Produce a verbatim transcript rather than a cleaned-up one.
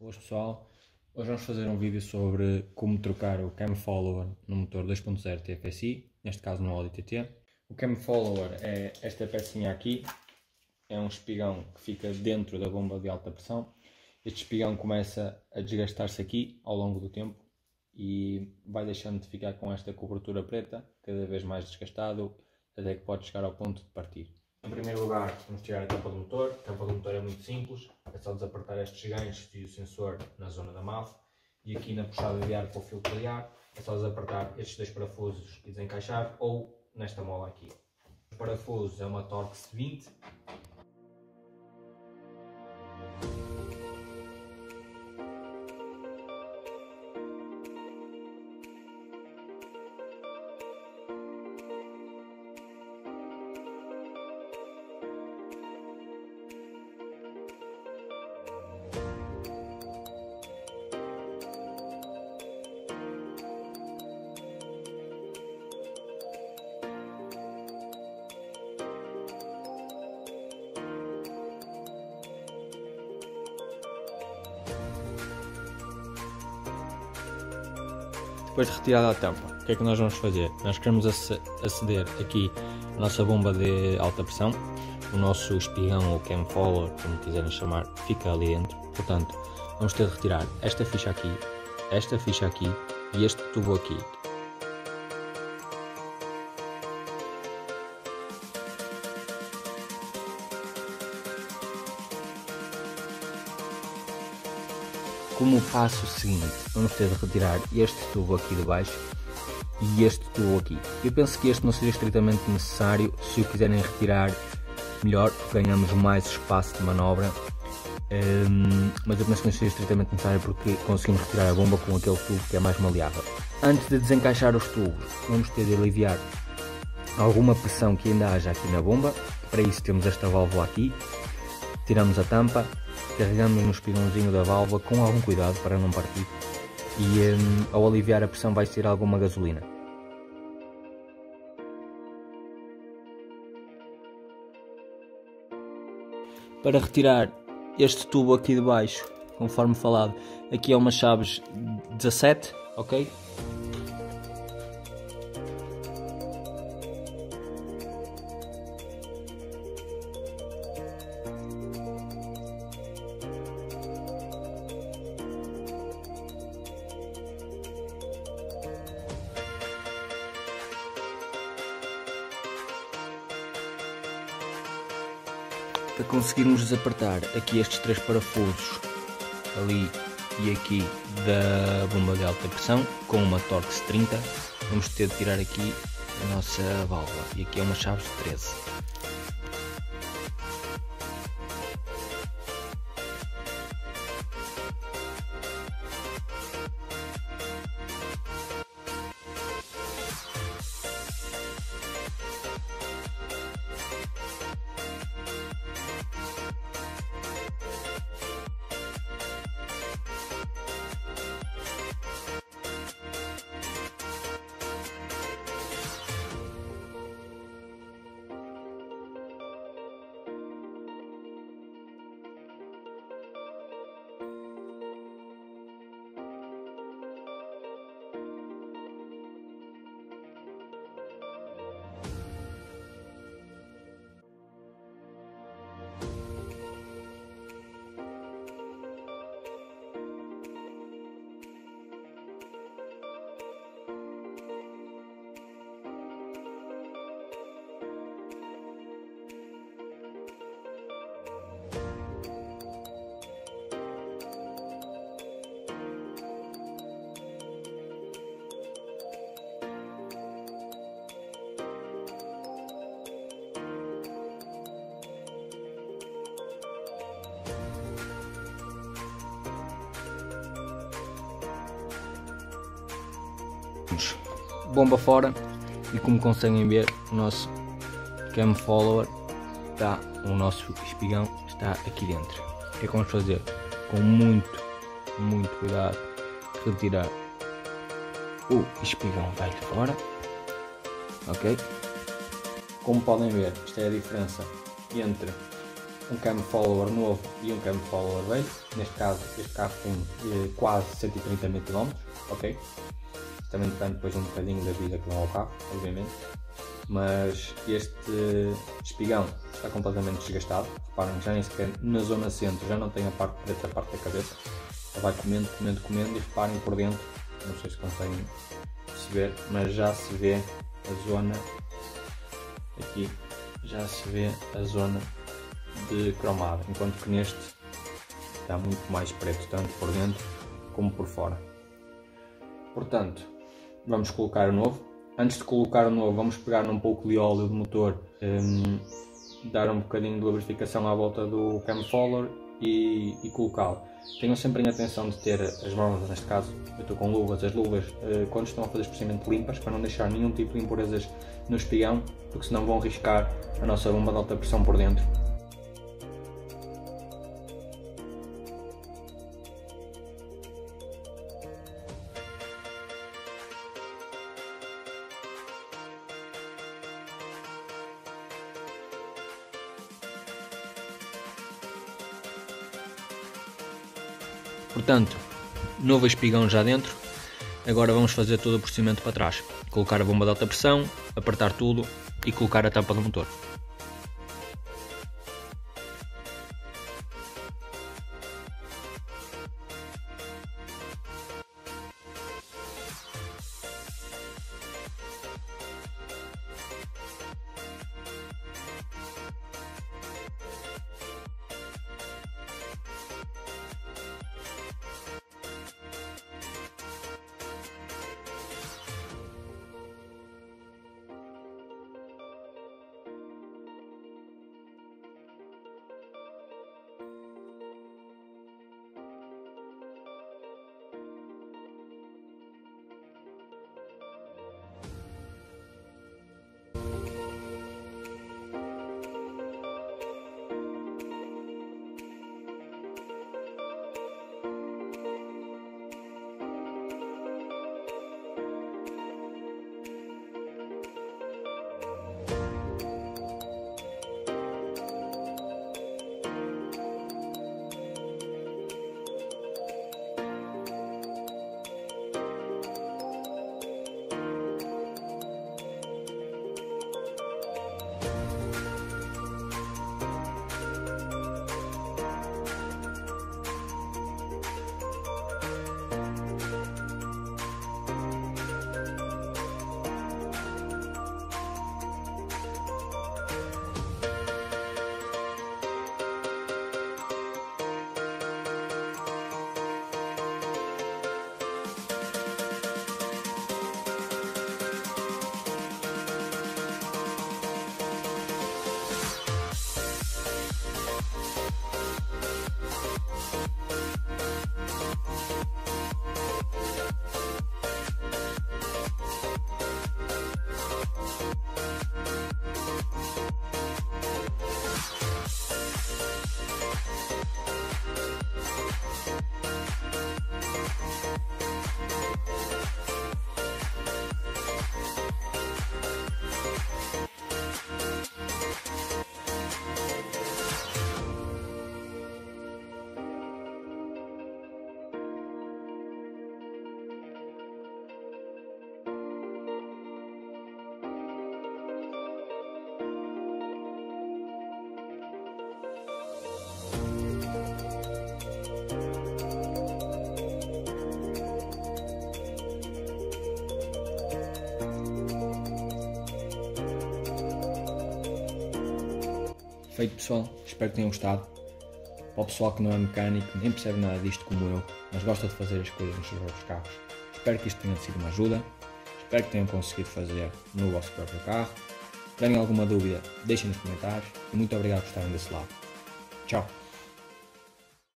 Boas pessoal, hoje vamos fazer um vídeo sobre como trocar o Cam Follower no motor dois ponto zero T F S I, neste caso no Audi T T. O Cam Follower é esta pecinha aqui, é um espigão que fica dentro da bomba de alta pressão. Este espigão começa a desgastar-se aqui ao longo do tempo e vai deixando de ficar com esta cobertura preta, cada vez mais desgastado, até que pode chegar ao ponto de partir. Em primeiro lugar, vamos tirar a tampa do motor. A tampa do motor é muito simples, é só desapertar estes ganchos e o sensor na zona da M A F. E aqui na puxada de ar para o filtro de ar, é só desapertar estes dois parafusos e desencaixar, ou nesta mola aqui. Os parafusos é uma Torx vinte. Depois de retirada a tampa, o que é que nós vamos fazer? Nós queremos aceder aqui a nossa bomba de alta pressão, o nosso espigão ou Cam Follower, como quiserem chamar, fica ali dentro. Portanto, vamos ter de retirar esta ficha aqui, esta ficha aqui e este tubo aqui. Como passo seguinte, vamos ter de retirar este tubo aqui de baixo e este tubo aqui. Eu penso que este não seja estritamente necessário. Se o quiserem retirar, melhor, ganhamos mais espaço de manobra, um, mas eu penso que não seja estritamente necessário porque conseguimos retirar a bomba com aquele tubo que é mais maleável. Antes de desencaixar os tubos, vamos ter de aliviar alguma pressão que ainda haja aqui na bomba. Para isso temos esta válvula aqui, tiramos a tampa, carregamos no espigãozinho da válvula com algum cuidado para não partir e um, ao aliviar a pressão vai sair alguma gasolina. Para retirar este tubo aqui de baixo, conforme falado, aqui é uma chaves dezassete, ok? Para conseguirmos desapertar aqui estes três parafusos, ali e aqui da bomba de alta pressão, com uma Torx trinta, vamos ter de tirar aqui a nossa válvula, e aqui é uma chave de treze. Bomba fora, e como conseguem ver, o nosso Cam Follower está, o nosso espigão está aqui dentro. O que é que vamos fazer? Com muito, muito cuidado, retirar o espigão velho fora, ok? Como podem ver, esta é a diferença entre um cam follower novo e um cam follower velho. Neste caso, este carro tem eh, quase cento e trinta mil quilómetros, ok? Também depende depois um bocadinho da vida que dão ao carro, obviamente. Mas este espigão está completamente desgastado. Reparem, já nem sequer na zona centro já não tem a parte preta, a parte da cabeça. Ele vai comendo, comendo, comendo e reparem por dentro, não sei se conseguem perceber, mas já se vê a zona, aqui já se vê a zona de cromado, enquanto que neste está muito mais preto, tanto por dentro como por fora. Portanto, vamos colocar o novo. Antes de colocar o novo, vamos pegar um pouco de óleo do motor, um, dar um bocadinho de lubrificação à volta do cam follower e, e colocá-lo. Tenham sempre em atenção de ter as mãos, neste caso eu estou com luvas, as luvas uh, quando estão a fazer especialmente limpas, para não deixar nenhum tipo de impurezas no espigão, porque senão vão riscar a nossa bomba de alta pressão por dentro. Portanto, novo espigão já dentro, agora vamos fazer todo o procedimento para trás. Colocar a bomba de alta pressão, apertar tudo e colocar a tampa do motor. Feito, pessoal, espero que tenham gostado. Para o pessoal que não é mecânico, nem percebe nada disto como eu, mas gosta de fazer as coisas nos seus próprios carros, espero que isto tenha sido uma ajuda. Espero que tenham conseguido fazer no vosso próprio carro. Se tiverem alguma dúvida, deixem nos comentários e muito obrigado por estarem desse lado. Tchau!